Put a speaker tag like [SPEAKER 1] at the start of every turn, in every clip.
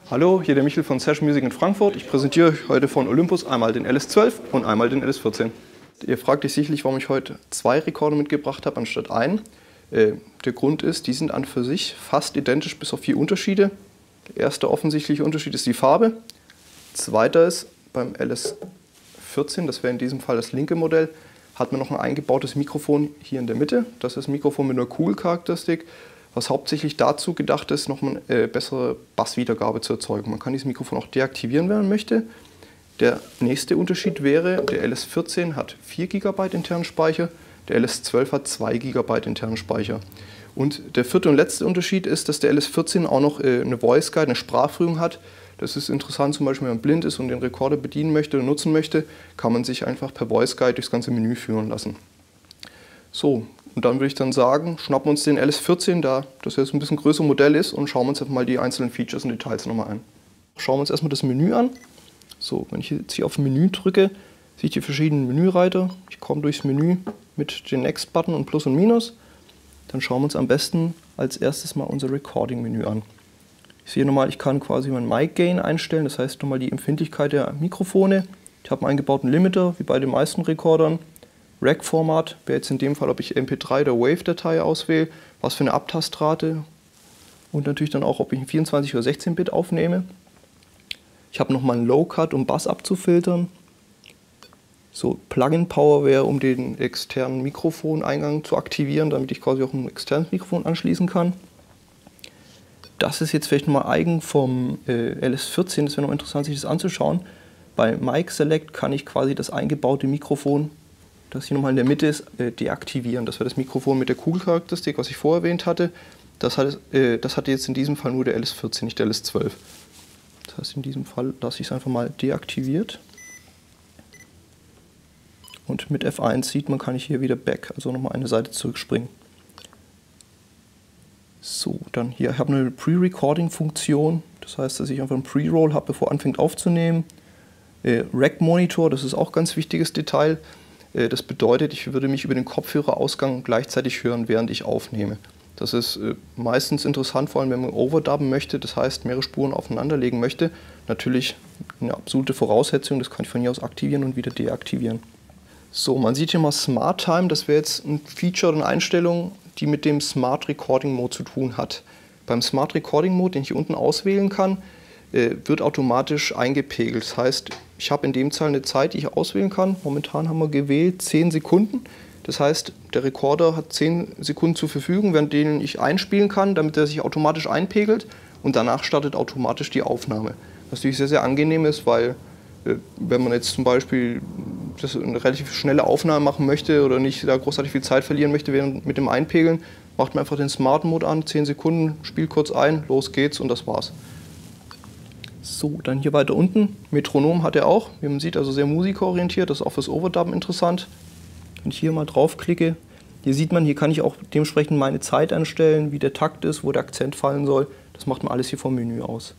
[SPEAKER 1] Hallo, hier der Michel von Session Music in Frankfurt. Ich präsentiere euch heute von Olympus einmal den LS12 und einmal den LS14. Ihr fragt euch sicherlich, warum ich heute 2 Rekorder mitgebracht habe anstatt einen. Der Grund ist, die sind an für sich fast identisch bis auf 4 Unterschiede. Der erste offensichtliche Unterschied ist die Farbe. Zweiter ist, beim LS14, das wäre in diesem Fall das linke Modell, hat man noch ein eingebautes Mikrofon hier in der Mitte. Das ist ein Mikrofon mit einer Cool-Charakteristik, was hauptsächlich dazu gedacht ist, noch eine bessere Basswiedergabe zu erzeugen. Man kann dieses Mikrofon auch deaktivieren, wenn man möchte. Der nächste Unterschied wäre, der LS14 hat 4 GB internen Speicher, der LS12 hat 2 GB internen Speicher. Und der vierte und letzte Unterschied ist, dass der LS14 auch noch eine Voice Guide, eine Sprachführung hat. Das ist interessant, zum Beispiel wenn man blind ist und den Rekorder bedienen möchte oder nutzen möchte, kann man sich einfach per Voice Guide durchs ganze Menü führen lassen. So, und dann würde ich dann sagen, schnappen wir uns den LS14, da das jetzt ein bisschen größeres Modell ist, und schauen wir uns einfach mal die einzelnen Features und Details nochmal an. Schauen wir uns erstmal das Menü an. So, wenn ich jetzt hier auf Menü drücke, sehe ich die verschiedenen Menüreiter. Ich komme durchs Menü mit den Next-Button und Plus und Minus. Dann schauen wir uns am besten als erstes mal unser Recording-Menü an. Ich sehe nochmal, ich kann quasi mein Mic-Gain einstellen, das heißt nochmal die Empfindlichkeit der Mikrofone. Ich habe einen eingebauten Limiter, wie bei den meisten Rekordern. Rack-Format wäre jetzt in dem Fall, ob ich MP3 oder Wave-Datei auswähle, was für eine Abtastrate und natürlich dann auch, ob ich 24 oder 16-Bit aufnehme. Ich habe nochmal einen Low-Cut, um Bass abzufiltern. So, Plugin-Power wäre, um den externen Mikrofoneingang zu aktivieren, damit ich quasi auch ein externes Mikrofon anschließen kann. Das ist jetzt vielleicht mal eigen vom LS14, das wäre noch interessant, sich das anzuschauen. Bei Mic Select kann ich quasi das eingebaute Mikrofon, das hier nochmal in der Mitte ist, deaktivieren. Das wäre das Mikrofon mit der Kugelcharakteristik, was ich vorher erwähnt hatte. Das hatte jetzt in diesem Fall nur der LS14, nicht der LS12. Das heißt, in diesem Fall lasse ich es einfach mal deaktiviert. Und mit F1 sieht man, kann ich hier wieder back, also nochmal eine Seite zurückspringen. So, dann hier, ich habe eine Pre-Recording-Funktion. Das heißt, dass ich einfach einen Pre-Roll habe, bevor anfängt aufzunehmen. Rack-Monitor, das ist auch ein ganz wichtiges Detail. Das bedeutet, ich würde mich über den Kopfhörerausgang gleichzeitig hören, während ich aufnehme. Das ist meistens interessant, vor allem wenn man overdubben möchte, das heißt mehrere Spuren aufeinanderlegen möchte. Natürlich eine absolute Voraussetzung, das kann ich von hier aus aktivieren und wieder deaktivieren. So, man sieht hier mal Smart Time, das wäre jetzt ein Feature oder eine Einstellung, die mit dem Smart Recording Mode zu tun hat. Beim Smart Recording Mode, den ich hier unten auswählen kann, wird automatisch eingepegelt. Das heißt, ich habe in dem Fall eine Zeit, die ich auswählen kann. Momentan haben wir gewählt 10 Sekunden. Das heißt, der Rekorder hat 10 Sekunden zur Verfügung, während denen ich einspielen kann, damit er sich automatisch einpegelt, und danach startet automatisch die Aufnahme. Was natürlich sehr, sehr angenehm ist, weil wenn man jetzt zum Beispiel eine relativ schnelle Aufnahme machen möchte oder nicht da großartig viel Zeit verlieren möchte mit dem Einpegeln, macht man einfach den Smart Mode an, 10 Sekunden, spielt kurz ein, los geht's und das war's. So, dann hier weiter unten, Metronom hat er auch, wie man sieht, also sehr musikerorientiert, das ist auch fürs Overdubben interessant. Wenn ich hier mal draufklicke, hier sieht man, hier kann ich auch dementsprechend meine Zeit einstellen, wie der Takt ist, wo der Akzent fallen soll. Das macht man alles hier vom Menü aus.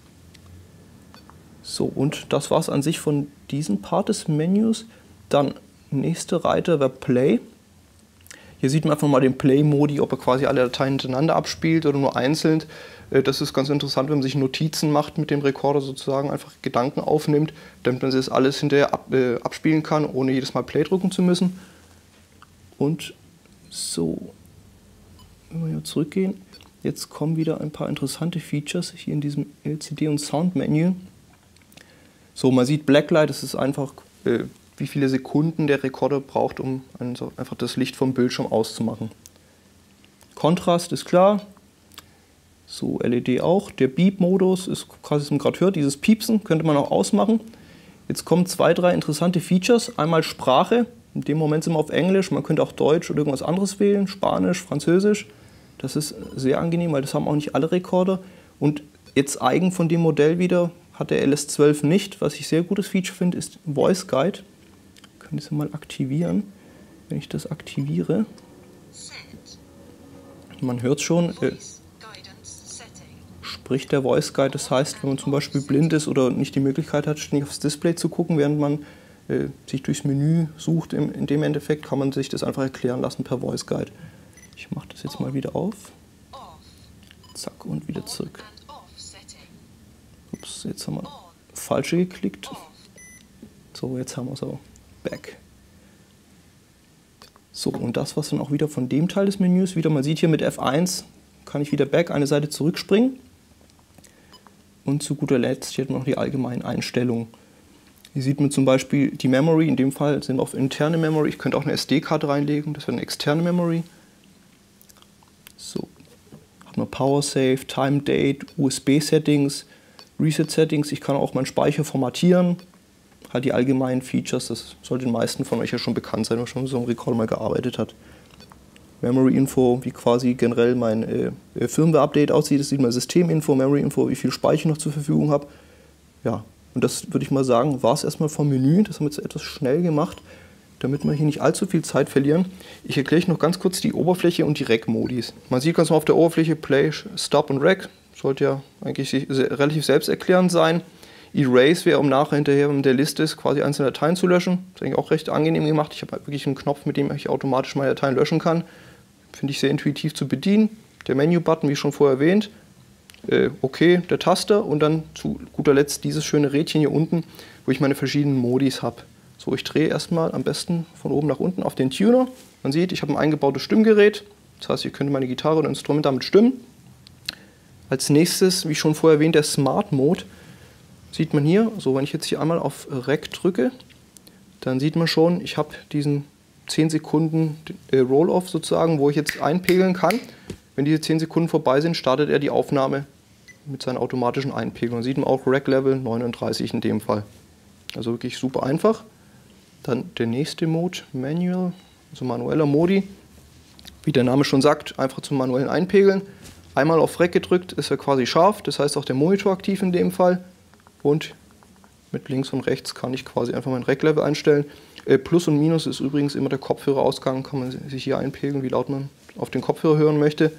[SPEAKER 1] So, und das war es an sich von diesem Part des Menüs. Dann nächste Reiter wäre Play. Hier sieht man einfach mal den Play-Modi, ob er quasi alle Dateien hintereinander abspielt oder nur einzeln. Das ist ganz interessant, wenn man sich Notizen macht mit dem Rekorder, sozusagen einfach Gedanken aufnimmt, damit man das alles hinterher abspielen kann, ohne jedes Mal Play drücken zu müssen. Und so, wenn wir hier zurückgehen, jetzt kommen wieder ein paar interessante Features hier in diesem LCD- und Sound-Menü. So, man sieht Blacklight, das ist einfach, wie viele Sekunden der Rekorder braucht, um einfach das Licht vom Bildschirm auszumachen. Kontrast ist klar. So, LED auch. Der Beep-Modus ist quasi, was man gerade hört, dieses Piepsen könnte man auch ausmachen. Jetzt kommen 2, 3 interessante Features. Einmal Sprache. In dem Moment sind wir auf Englisch. Man könnte auch Deutsch oder irgendwas anderes wählen. Spanisch, Französisch. Das ist sehr angenehm, weil das haben auch nicht alle Rekorder. Und jetzt eigen von dem Modell wieder hat der LS12 nicht. Was ich sehr gutes Feature finde, ist Voice Guide. Ich kann das mal aktivieren. Wenn ich das aktiviere, man hört schon, spricht der Voice Guide. Das heißt, wenn man zum Beispiel blind ist oder nicht die Möglichkeit hat, ständig aufs Display zu gucken, während man sich durchs Menü sucht, in dem Endeffekt kann man sich das einfach erklären lassen per Voice Guide. Ich mache das jetzt mal wieder auf. Zack, und wieder zurück. Ups, jetzt haben wir falsche geklickt. So, jetzt haben wir es auch. Back. So, und das, was dann auch wieder von dem Teil des Menüs, wieder man sieht hier mit F1, kann ich wieder back, eine Seite zurückspringen. Und zu guter Letzt hier noch die allgemeinen Einstellungen. Hier sieht man zum Beispiel die Memory, in dem Fall sind wir auf interne Memory. Ich könnte auch eine SD-Karte reinlegen, das wäre eine externe Memory. So, hat man Power Save, Time Date, USB-Settings, Reset-Settings. Ich kann auch meinen Speicher formatieren. Halt die allgemeinen Features, das sollte den meisten von euch ja schon bekannt sein, wenn man schon mit so einem Recorder mal gearbeitet hat. Memory-Info, wie quasi generell mein Firmware-Update aussieht. Das sieht man System-Info, Memory-Info, wie viel Speicher ich noch zur Verfügung habe. Ja, und das würde ich mal sagen, war es erstmal vom Menü. Das haben wir jetzt etwas schnell gemacht, damit wir hier nicht allzu viel Zeit verlieren. Ich erkläre euch noch ganz kurz die Oberfläche und die Rec-Modis. Man sieht ganz normal auf der Oberfläche Play, Stop und Rec. Sollte ja eigentlich relativ selbsterklärend sein. Erase wäre, um nachher hinterher in der Liste ist, quasi einzelne Dateien zu löschen. Das ist eigentlich auch recht angenehm gemacht. Ich habe wirklich einen Knopf, mit dem ich automatisch meine Dateien löschen kann. Finde ich sehr intuitiv zu bedienen. Der Menü-Button, wie schon vorher erwähnt. Okay, der Taster und dann zu guter Letzt dieses schöne Rädchen hier unten, wo ich meine verschiedenen Modis habe. So, ich drehe erstmal am besten von oben nach unten auf den Tuner. Man sieht, ich habe ein eingebautes Stimmgerät. Das heißt, ich könnte meine Gitarre oder Instrument damit stimmen. Als nächstes, wie schon vorher erwähnt, der Smart Mode. Sieht man hier, so wenn ich jetzt hier einmal auf Rec drücke, dann sieht man schon, ich habe diesen 10 Sekunden Roll-Off sozusagen, wo ich jetzt einpegeln kann. Wenn diese 10 Sekunden vorbei sind, startet er die Aufnahme mit seinen automatischen Einpegelungen. Sieht man auch Rec Level 39 in dem Fall. Also wirklich super einfach. Dann der nächste Mode, Manual, also manueller Modi. Wie der Name schon sagt, einfach zum manuellen Einpegeln. Einmal auf Rec gedrückt, ist er quasi scharf, das heißt auch der Monitor aktiv in dem Fall. Und mit links und rechts kann ich quasi einfach mein Rec-Level einstellen. Plus und Minus ist übrigens immer der Kopfhörerausgang, kann man sich hier einpegeln, wie laut man auf den Kopfhörer hören möchte.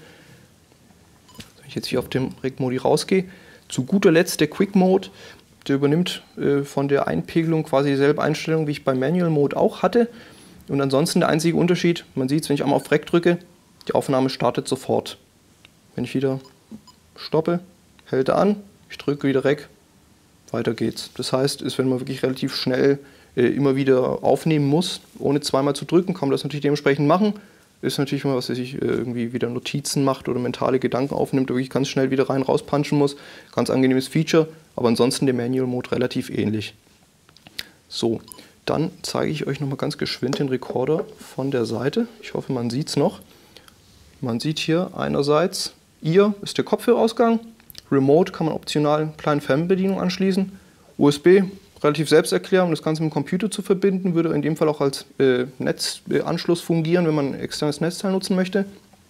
[SPEAKER 1] Wenn ich jetzt hier auf dem Rec-Modi rausgehe. Zu guter Letzt der Quick-Mode, der übernimmt von der Einpegelung quasi dieselbe Einstellung, wie ich beim Manual-Mode auch hatte. Und ansonsten der einzige Unterschied, man sieht es, wenn ich einmal auf Rec drücke, die Aufnahme startet sofort. Wenn ich wieder stoppe, hält er an, ich drücke wieder Rec, weiter geht's. Das heißt, wenn man wirklich relativ schnell immer wieder aufnehmen muss, ohne zweimal zu drücken, kann man das natürlich dementsprechend machen. Ist natürlich mal was, dass sich irgendwie wieder Notizen macht oder mentale Gedanken aufnimmt, wirklich ganz schnell wieder rein rauspunchen muss. Ganz angenehmes Feature, aber ansonsten der Manual Mode relativ ähnlich. So, dann zeige ich euch nochmal ganz geschwind den Recorder von der Seite. Ich hoffe, man sieht es noch. Man sieht hier einerseits, hier ist der Kopfhörerausgang. Remote kann man optional eine kleine Fernbedienung anschließen. USB, relativ selbsterklärend, um das Ganze mit dem Computer zu verbinden, würde in dem Fall auch als Netzanschluss fungieren, wenn man ein externes Netzteil nutzen möchte.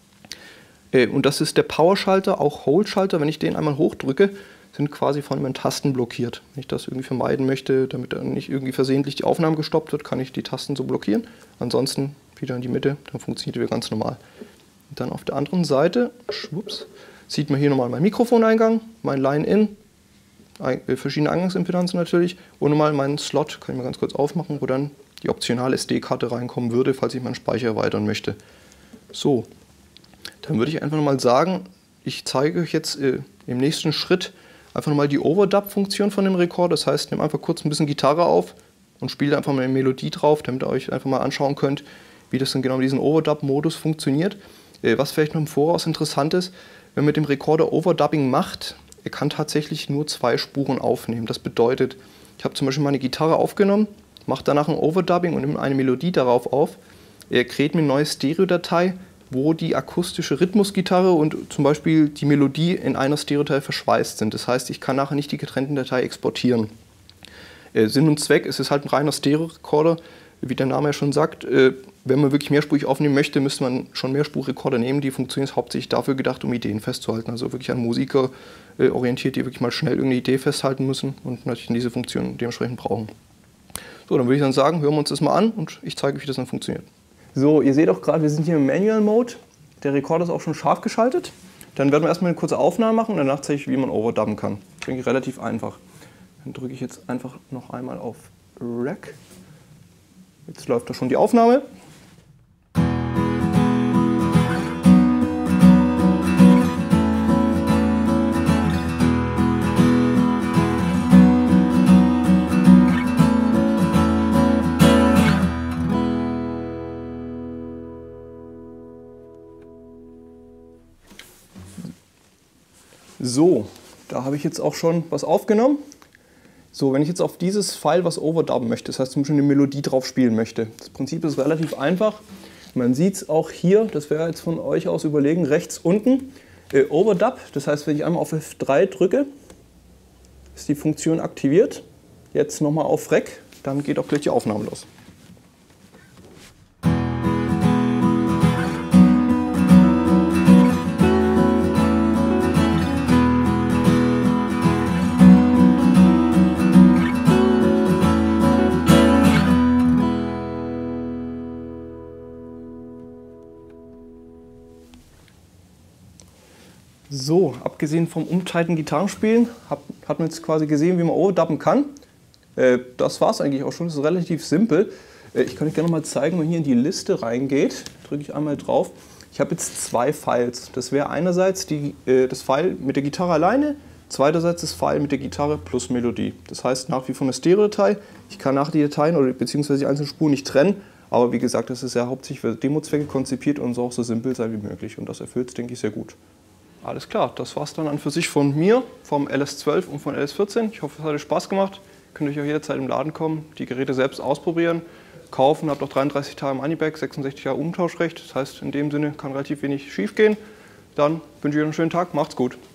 [SPEAKER 1] Und das ist der Power-Schalter, auch Hold-Schalter. Wenn ich den einmal hochdrücke, sind quasi von meinen Tasten blockiert. Wenn ich das irgendwie vermeiden möchte, damit dann nicht irgendwie versehentlich die Aufnahme gestoppt wird, kann ich die Tasten so blockieren. Ansonsten wieder in die Mitte, dann funktioniert die wieder ganz normal. Und dann auf der anderen Seite, schwupps, sieht man hier nochmal meinen Mikrofoneingang, mein Line-In, verschiedene Eingangsimpedanzen natürlich und nochmal meinen Slot, kann ich mal ganz kurz aufmachen, wo dann die optionale SD-Karte reinkommen würde, falls ich meinen Speicher erweitern möchte. So, dann würde ich einfach nochmal sagen, ich zeige euch jetzt im nächsten Schritt einfach nochmal die Overdub-Funktion von dem Recorder. Das heißt, nehmt einfach kurz ein bisschen Gitarre auf und spielt einfach mal eine Melodie drauf, damit ihr euch einfach mal anschauen könnt, wie das dann genau in diesem Overdub-Modus funktioniert. Was vielleicht noch im Voraus interessant ist, wenn man mit dem Recorder Overdubbing macht, er kann tatsächlich nur 2 Spuren aufnehmen. Das bedeutet, ich habe zum Beispiel meine Gitarre aufgenommen, mache danach ein Overdubbing und nehme eine Melodie darauf auf. Er kreiert mir eine neue Stereodatei, wo die akustische Rhythmusgitarre und zum Beispiel die Melodie in einer Stereodatei verschweißt sind. Das heißt, ich kann nachher nicht die getrennten Dateien exportieren. Sinn und Zweck ist es halt ein reiner Stereo-Recorder, wie der Name ja schon sagt. Wenn man wirklich mehrspurig aufnehmen möchte, müsste man schon Mehrspurrekorder nehmen. Die Funktion ist hauptsächlich dafür gedacht, um Ideen festzuhalten. Also wirklich an Musiker orientiert, die wirklich mal schnell irgendeine Idee festhalten müssen und natürlich diese Funktion dementsprechend brauchen. So, dann würde ich dann sagen, hören wir uns das mal an und ich zeige, wie das dann funktioniert. So, ihr seht auch gerade, wir sind hier im Manual Mode. Der Rekorder ist auch schon scharf geschaltet. Dann werden wir erstmal eine kurze Aufnahme machen und danach zeige ich, wie man overdubben kann. Ich denke, relativ einfach. Dann drücke ich jetzt einfach noch einmal auf Rec. Jetzt läuft da schon die Aufnahme. So, da habe ich jetzt auch schon was aufgenommen. So, wenn ich jetzt auf dieses File was overdubben möchte, das heißt, zum Beispiel eine Melodie drauf spielen möchte. Das Prinzip ist relativ einfach. Man sieht es auch hier, das wäre jetzt von euch aus überlegen, rechts unten. Overdub, das heißt, wenn ich einmal auf F3 drücke, ist die Funktion aktiviert. Jetzt nochmal auf Rec, dann geht auch gleich die Aufnahme los. So, abgesehen vom umteilten Gitarrenspielen hat man jetzt quasi gesehen, wie man overdubben kann. Das war es eigentlich auch schon, das ist relativ simpel. Ich kann euch gerne noch mal zeigen, wenn man hier in die Liste reingeht, drücke ich einmal drauf. Ich habe jetzt zwei Files. Das wäre einerseits das File mit der Gitarre alleine, zweiterseits das File mit der Gitarre plus Melodie. Das heißt nach wie vor eine Stereo-Datei. Ich kann nach die Dateien oder beziehungsweise die einzelnen Spuren nicht trennen, aber wie gesagt, das ist ja hauptsächlich für Demozwecke konzipiert und soll auch so simpel sein wie möglich und das erfüllt es, denke ich, sehr gut. Alles klar, das war es dann an für sich von mir, vom LS12 und von LS14. Ich hoffe, es hat euch Spaß gemacht. Könnt ihr auch jederzeit im Laden kommen, die Geräte selbst ausprobieren, kaufen, habt auch 33 Tage Moneyback, 66 Jahre Umtauschrecht. Das heißt, in dem Sinne kann relativ wenig schief gehen. Dann wünsche ich euch einen schönen Tag, macht's gut.